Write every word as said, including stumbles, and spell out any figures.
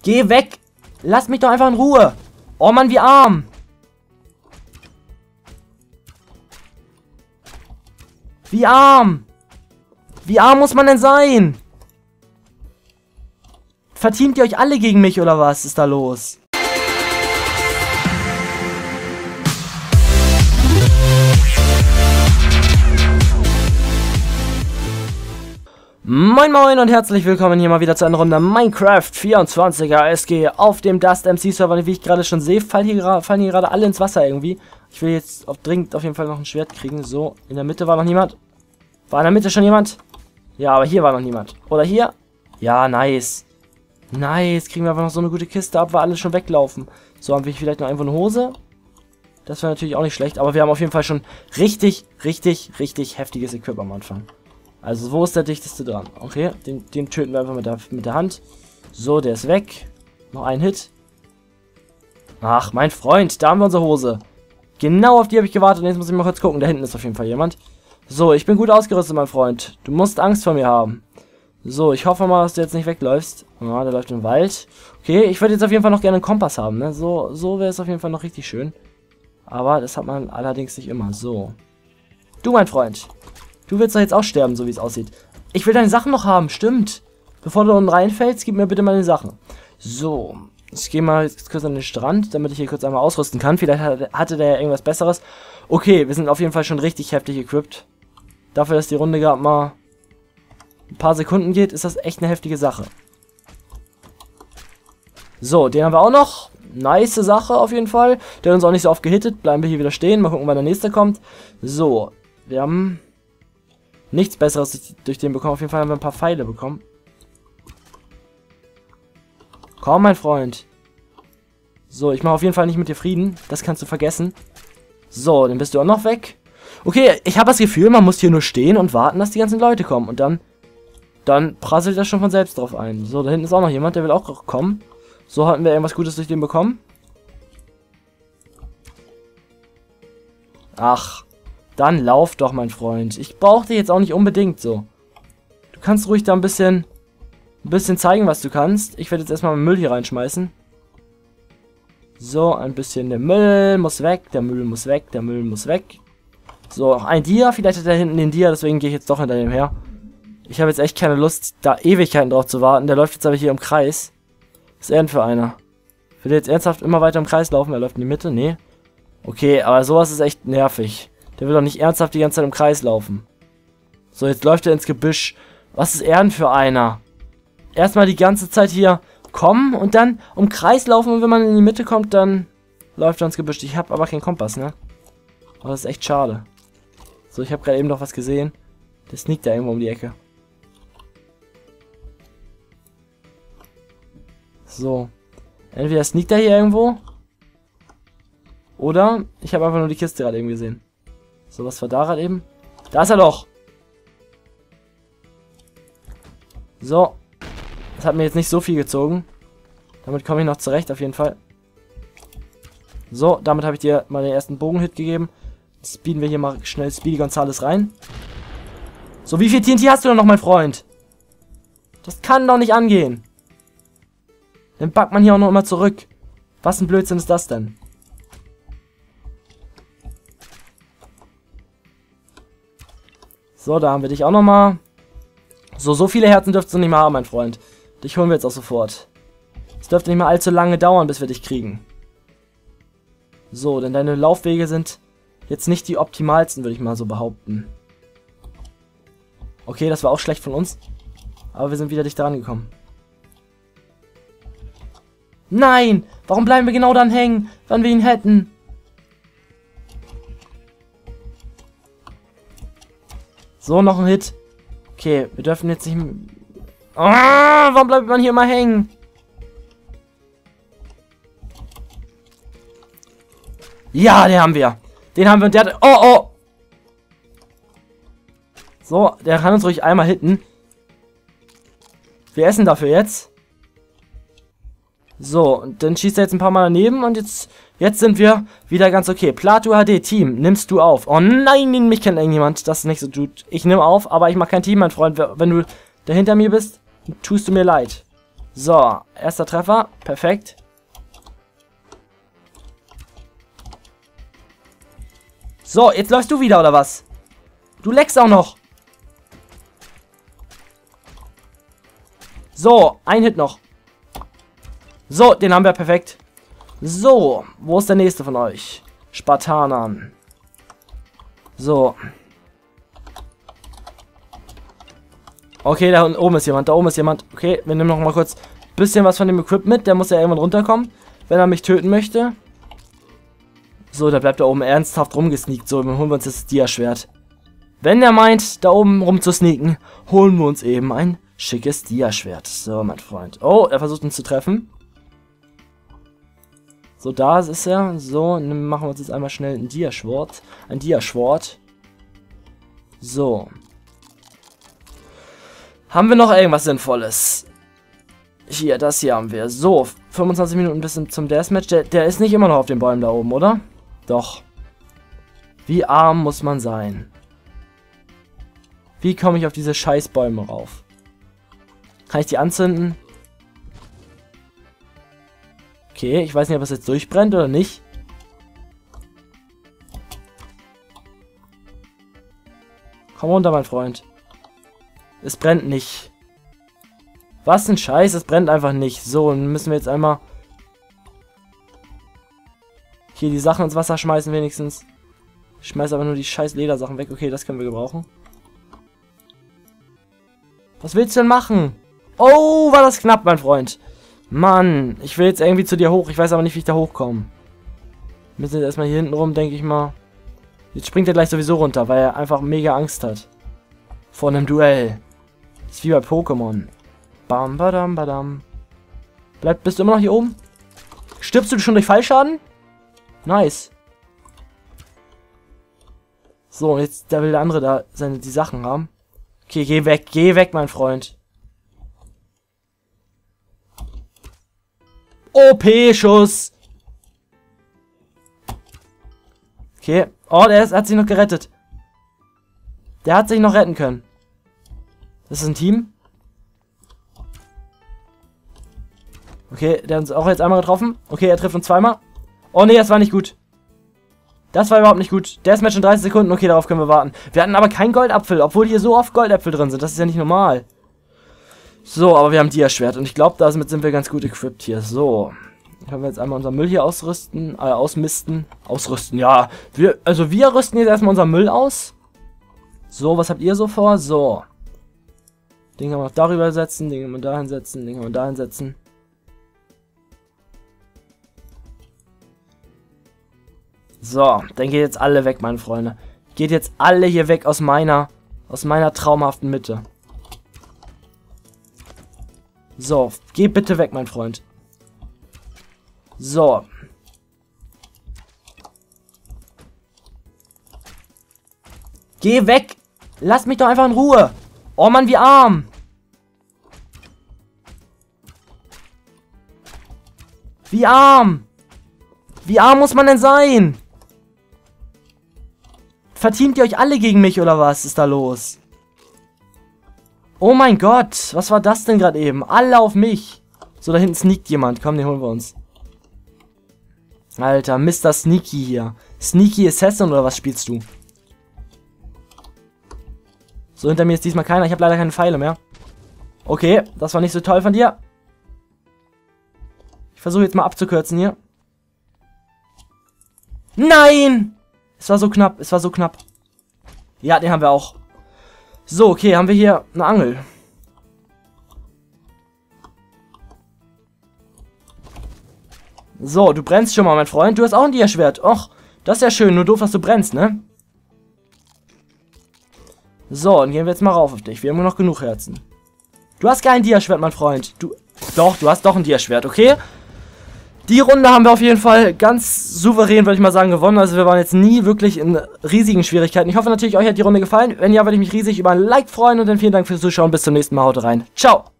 Geh weg! Lass mich doch einfach in Ruhe! Oh Mann, wie arm! Wie arm! Wie arm muss man denn sein? Verteamt ihr euch alle gegen mich oder was ist da los? Moin Moin und herzlich willkommen hier mal wieder zu einer Runde Minecraft vierundzwanziger S G auf dem Dust M C Server. Wie ich gerade schon sehe, fallen hier, fallen hier gerade alle ins Wasser irgendwie. Ich will jetzt auf, dringend auf jeden Fall noch ein Schwert kriegen. So, in der Mitte war noch niemand. War in der Mitte schon jemand? Ja, aber hier war noch niemand. Oder hier? Ja, nice. Nice, kriegen wir einfach noch so eine gute Kiste ab, weil alle schon weglaufen. So, haben wir vielleicht noch einfach eine Hose. Das wäre natürlich auch nicht schlecht, aber wir haben auf jeden Fall schon richtig, richtig, richtig heftiges Equip am Anfang. Also, wo ist der dichteste dran? Okay, den, den töten wir einfach mit der, mit der Hand. So, der ist weg. Noch ein Hit. Ach, mein Freund, da haben wir unsere Hose. Genau auf die habe ich gewartet und jetzt muss ich mal kurz gucken. Da hinten ist auf jeden Fall jemand. So, ich bin gut ausgerüstet, mein Freund. Du musst Angst vor mir haben. So, ich hoffe mal, dass du jetzt nicht wegläufst. Ja, der läuft im Wald. Okay, ich würde jetzt auf jeden Fall noch gerne einen Kompass haben, ne? So, so wäre es auf jeden Fall noch richtig schön. Aber das hat man allerdings nicht immer. So. Du, mein Freund. Du willst doch jetzt auch sterben, so wie es aussieht. Ich will deine Sachen noch haben, stimmt. Bevor du unten reinfällst, gib mir bitte meine Sachen. So. Ich gehe mal jetzt kurz an den Strand, damit ich hier kurz einmal ausrüsten kann. Vielleicht hatte der ja irgendwas Besseres. Okay, wir sind auf jeden Fall schon richtig heftig equipped. Dafür, dass die Runde gerade mal ein paar Sekunden geht, ist das echt eine heftige Sache. So, den haben wir auch noch. Nice Sache auf jeden Fall. Der hat uns auch nicht so oft gehittet. Bleiben wir hier wieder stehen. Mal gucken, wann der nächste kommt. So, wir haben nichts Besseres durch den bekommen. Auf jeden Fall haben wir ein paar Pfeile bekommen. Komm, mein Freund. So, ich mache auf jeden Fall nicht mit dir Frieden. Das kannst du vergessen. So, dann bist du auch noch weg. Okay, ich habe das Gefühl, man muss hier nur stehen und warten, dass die ganzen Leute kommen. Und dann, dann prasselt das schon von selbst drauf ein. So, da hinten ist auch noch jemand, der will auch kommen. So, hatten wir irgendwas Gutes durch den bekommen. Ach, dann lauf doch, mein Freund. Ich brauche dich jetzt auch nicht unbedingt so. Du kannst ruhig da ein bisschen, ein bisschen zeigen, was du kannst. Ich werde jetzt erstmal Müll hier reinschmeißen. So, ein bisschen der Müll muss weg, der Müll muss weg, der Müll muss weg. So, noch ein Dia. Vielleicht hat er hinten den Dia, deswegen gehe ich jetzt doch hinter dem her. Ich habe jetzt echt keine Lust, da Ewigkeiten drauf zu warten. Der läuft jetzt aber hier im Kreis. Was ist er denn für einer? Will der jetzt ernsthaft immer weiter im Kreis laufen? Er läuft in die Mitte? Nee. Okay, aber sowas ist echt nervig. Der will doch nicht ernsthaft die ganze Zeit im Kreis laufen. So, jetzt läuft er ins Gebüsch. Was ist er denn für einer? Erstmal die ganze Zeit hier kommen und dann um Kreis laufen und wenn man in die Mitte kommt, dann läuft er ins Gebüsch. Ich habe aber keinen Kompass, ne? Oh, das ist echt schade. So, ich habe gerade eben noch was gesehen. Der sneakt da irgendwo um die Ecke. So. Entweder sneakt er hier irgendwo. Oder ich habe einfach nur die Kiste gerade eben gesehen. So, was war da gerade eben? Da ist er doch. So. Das hat mir jetzt nicht so viel gezogen. Damit komme ich noch zurecht, auf jeden Fall. So, damit habe ich dir mal den ersten Bogenhit gegeben. Jetzt speeden wir hier mal schnell Speedy Gonzales rein. So, wie viel T N T hast du denn noch, mein Freund? Das kann doch nicht angehen. Dann backt man hier auch noch immer zurück. Was ein Blödsinn ist das denn? So, da haben wir dich auch noch mal. So, so viele Herzen dürftest du nicht mehr haben, mein Freund. Dich holen wir jetzt auch sofort. Es dürfte nicht mehr allzu lange dauern, bis wir dich kriegen. So, denn deine Laufwege sind jetzt nicht die optimalsten, würde ich mal so behaupten. Okay, das war auch schlecht von uns. Aber wir sind wieder dicht dran gekommen. Nein! Warum bleiben wir genau dann hängen, wann wir ihn hätten? So, noch ein Hit. Okay, wir dürfen jetzt nicht... Ah, warum bleibt man hier immer hängen? Ja, den haben wir. Den haben wir und der hat... Oh, oh! So, der kann uns ruhig einmal hitten. Wir essen dafür jetzt. So, und dann schießt er jetzt ein paar Mal daneben und jetzt... Jetzt sind wir wieder ganz okay. Plato H D, Team, nimmst du auf? Oh nein, mich kennt irgendjemand. Das ist nicht so gut. Ich nehme auf, aber ich mache kein Team, mein Freund. Wenn du da hinter mir bist, tust du mir leid. So, erster Treffer. Perfekt. So, jetzt läufst du wieder, oder was? Du leckst auch noch. So, ein Hit noch. So, den haben wir perfekt. So, wo ist der nächste von euch? Spartanern. So. Okay, da oben ist jemand, da oben ist jemand. Okay, wir nehmen noch mal kurz ein bisschen was von dem Equipment mit. Der muss ja irgendwann runterkommen, wenn er mich töten möchte. So, da bleibt da oben ernsthaft rumgesneakt. So, dann holen wir uns das Dia-Schwert. Wenn er meint, da oben rumzusneaken, holen wir uns eben ein schickes Dia-Schwert. So, mein Freund. Oh, er versucht uns zu treffen. So, da ist er. So, dann machen wir uns jetzt einmal schnell ein Dia-Schwert. Ein Dia-Schwert. So. Haben wir noch irgendwas Sinnvolles? Hier, das hier haben wir. So, fünfundzwanzig Minuten bis zum Deathmatch. Der, der ist nicht immer noch auf den Bäumen da oben, oder? Doch. Wie arm muss man sein? Wie komme ich auf diese Scheißbäume rauf? Kann ich die anzünden? Okay, ich weiß nicht, ob es jetzt durchbrennt oder nicht. Komm runter, mein Freund. Es brennt nicht. Was ein Scheiß, es brennt einfach nicht. So, dann müssen wir jetzt einmal hier die Sachen ins Wasser schmeißen wenigstens. Ich schmeiß aber nur die scheiß Ledersachen weg. Okay, das können wir gebrauchen. Was willst du denn machen? Oh, war das knapp, mein Freund. Mann, ich will jetzt irgendwie zu dir hoch. Ich weiß aber nicht, wie ich da hochkomme. Wir müssen jetzt erstmal hier hinten rum, denke ich mal. Jetzt springt er gleich sowieso runter, weil er einfach mega Angst hat. Vor einem Duell. Das ist wie bei Pokémon. Bam, badam, badam. Bleib, bist du immer noch hier oben? Stirbst du schon durch Fallschaden? Nice. So, jetzt da will der andere da seine die Sachen haben. Okay, geh weg, geh weg, mein Freund. O P-Schuss. Okay. Oh, der ist, hat sich noch gerettet. Der hat sich noch retten können. Das ist ein Team. Okay, der hat uns auch jetzt einmal getroffen. Okay, er trifft uns zweimal. Oh nee, das war nicht gut. Das war überhaupt nicht gut. Der ist Match in dreißig Sekunden. Okay, darauf können wir warten. Wir hatten aber keinen Goldapfel, obwohl hier so oft Goldäpfel drin sind. Das ist ja nicht normal. So, aber wir haben Dia-Schwert. Und ich glaube, damit sind wir ganz gut equipped hier. So. Dann können wir jetzt einmal unseren Müll hier ausrüsten. Äh, ausmisten. Ausrüsten, ja. Wir, also wir rüsten jetzt erstmal unseren Müll aus. So, was habt ihr so vor? So. Den kann man noch darüber setzen. Den kann man dahin setzen. Den kann man dahin setzen. So, dann geht jetzt alle weg, meine Freunde. Geht jetzt alle hier weg aus meiner, aus meiner traumhaften Mitte. So, geh bitte weg, mein Freund. So. Geh weg! Lass mich doch einfach in Ruhe! Oh Mann, wie arm! Wie arm! Wie arm muss man denn sein? Verteamt ihr euch alle gegen mich oder was ist da los? Oh mein Gott, was war das denn gerade eben? Alle auf mich. So, da hinten sneakt jemand. Komm, den holen wir uns. Alter, Mister Sneaky hier. Sneaky Assassin oder was spielst du? So, hinter mir ist diesmal keiner. Ich habe leider keine Pfeile mehr. Okay, das war nicht so toll von dir. Ich versuche jetzt mal abzukürzen hier. Nein! Es war so knapp, es war so knapp. Ja, den haben wir auch. So, okay, haben wir hier eine Angel. So, du brennst schon mal, mein Freund. Du hast auch ein Dia-Schwert. Och, das ist ja schön. Nur doof, dass du brennst, ne? So, dann gehen wir jetzt mal rauf auf dich. Wir haben nur noch genug Herzen. Du hast kein Dia-Schwert, mein Freund. Du, doch, du hast doch ein Dia-Schwert, okay? Die Runde haben wir auf jeden Fall ganz souverän, würde ich mal sagen, gewonnen. Also wir waren jetzt nie wirklich in riesigen Schwierigkeiten. Ich hoffe natürlich, euch hat die Runde gefallen. Wenn ja, würde ich mich riesig über ein Like freuen. Und dann vielen Dank fürs Zuschauen. Bis zum nächsten Mal. Haut rein. Ciao.